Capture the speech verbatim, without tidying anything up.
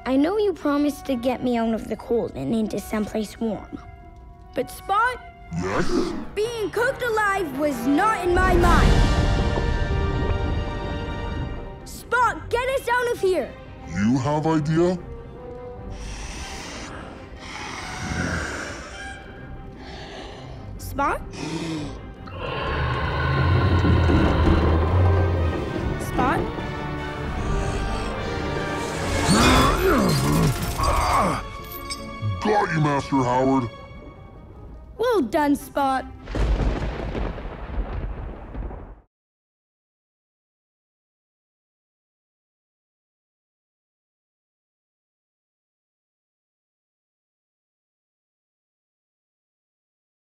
I know you promised to get me out of the cold and into someplace warm. But Spot? Yes? Being cooked alive was not in my mind. Spot, get us out of here! You have idea? Spot? Spot? Got you, Master Howard. Well done, Spot.